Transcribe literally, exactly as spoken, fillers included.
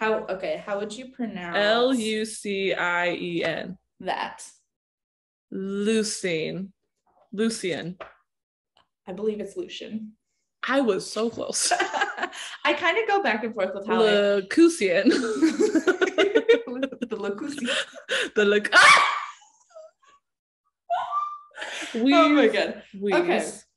How, okay, how would you pronounce? L U C I E N. That. Lucien. Lucien. I believe it's Lucien. I was so close. I kind of go back and forth with how Lucien. The Lucien. The Luc. Ah! Oh my god. Wheeze. Okay.